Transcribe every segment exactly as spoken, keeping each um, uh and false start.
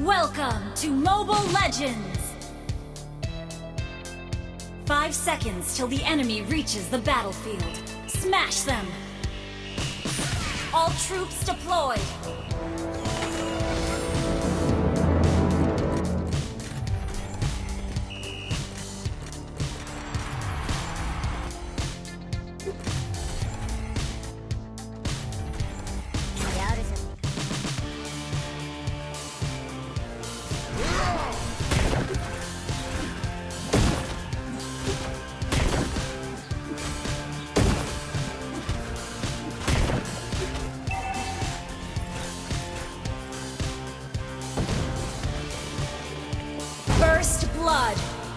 Welcome to Mobile Legends! Five seconds till the enemy reaches the battlefield. Smash them! All troops deployed! First blood.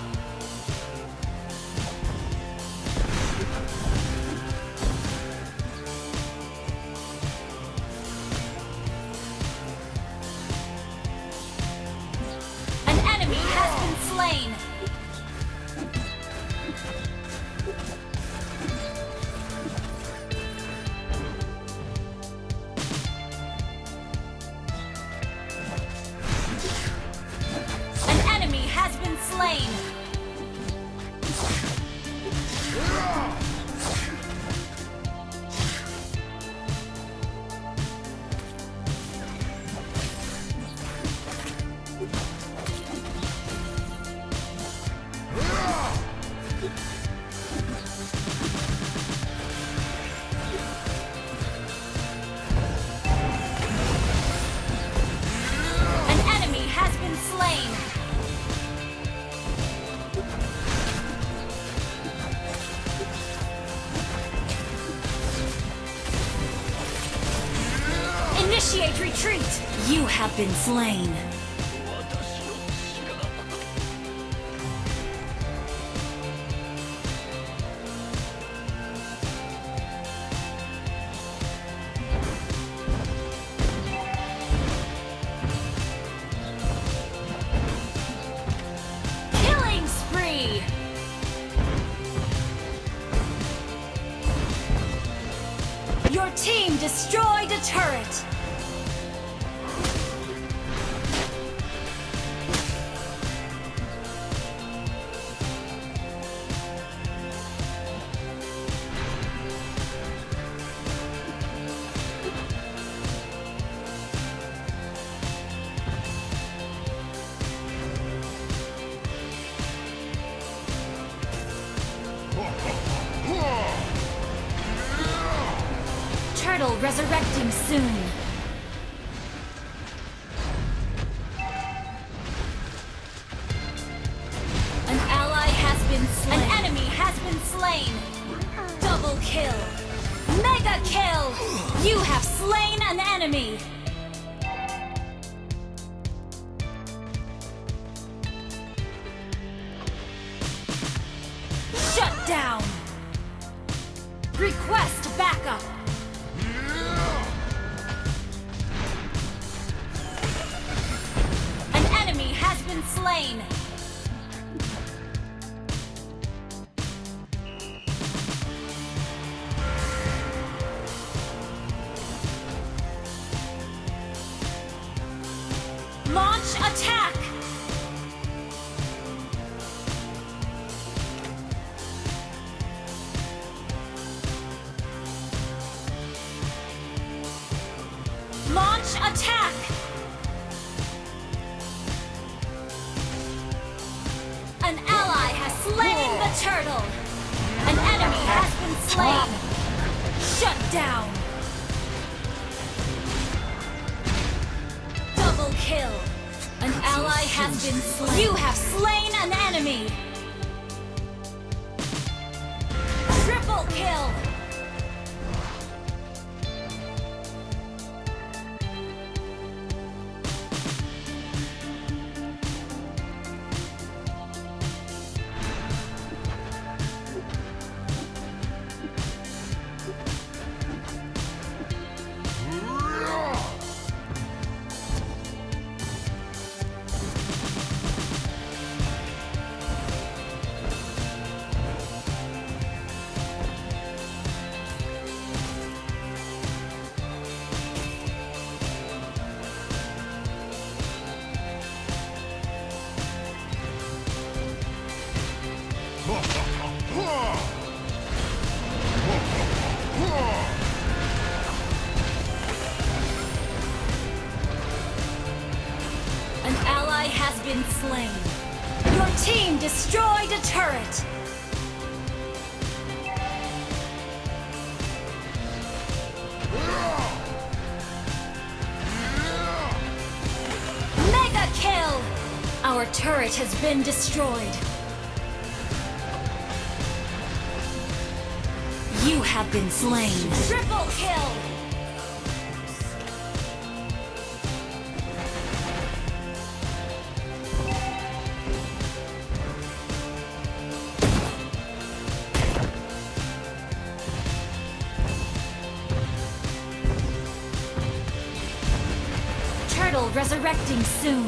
An enemy has been slain. Slain. An enemy has been slain. Initiate retreat! You have been slain. Killing spree! Your team destroyed a turret! Turtle resurrecting soon. An ally has been slain. An enemy has been slain. Double kill. Mega kill. You have slain an enemy. Shut down. Request backup. Been slain. Launch attack. Launch attack. An ally has slain the turtle! An enemy has been slain! Shut down! Double kill! An ally has been slain! You have slain an enemy! Triple kill! been slain. Your team destroyed a turret. Mega kill! Our turret has been destroyed. You have been slain. Triple kill! Turtle resurrecting soon.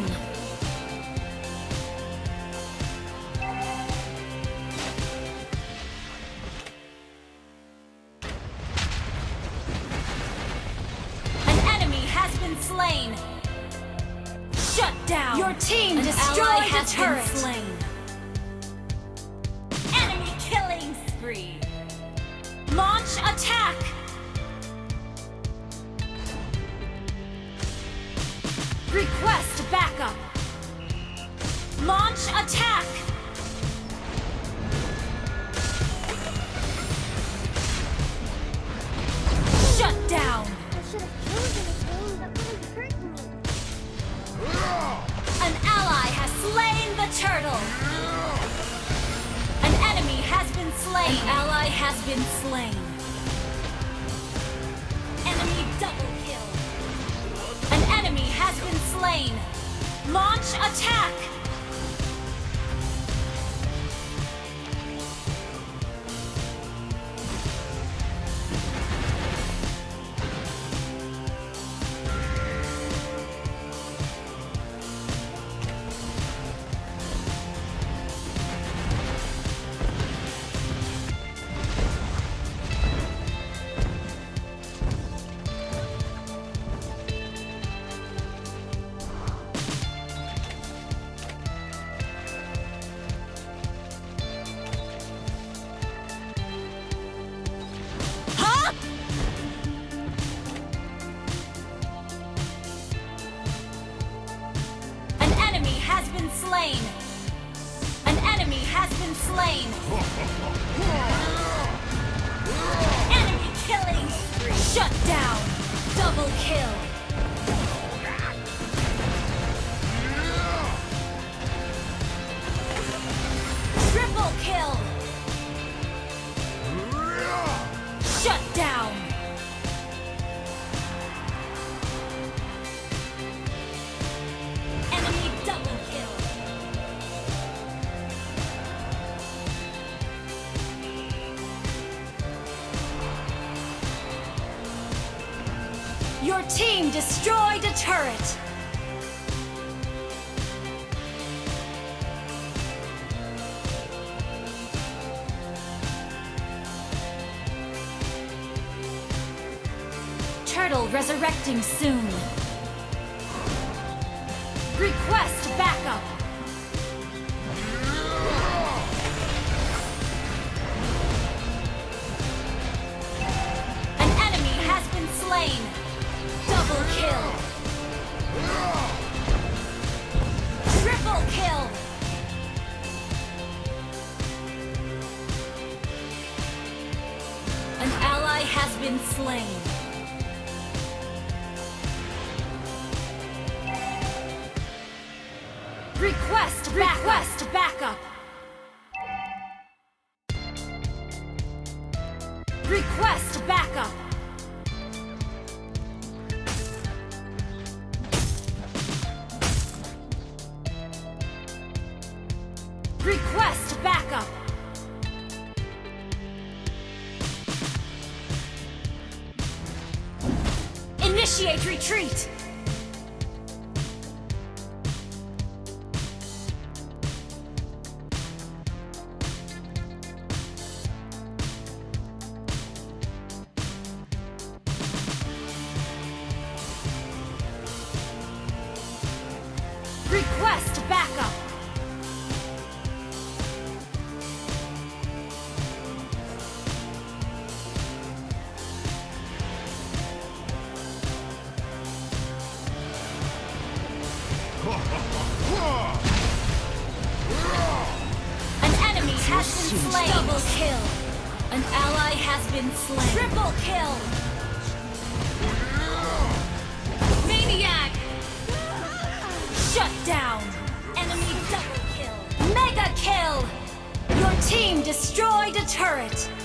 Slain. Shut down. Your team An destroyed a turret. Slain. Enemy killing spree. Launch attack. Request backup. Launch attack. Shut down. I should have chosen a game that wouldn't hurt me. An ally has slain the turtle. An enemy has been slain. An ally has been slain. Enemy double kill. An enemy has been slain. Launch attack. Slain. An enemy has been slain. Enemy killing spree. Shut down. Double kill. Triple kill. Shut down. Enemy double kill. Your team destroyed a turret! Turtle resurrecting soon. Request backup! An enemy has been slain! Double kill! Triple kill! An ally has been slain. Request backup! Request backup! Request backup! Request backup! Initiate retreat! Request backup! been slain. Double kill. An ally has been slain. Triple kill. Maniac. Shut down. Enemy double kill. Mega kill. Your team destroyed a turret.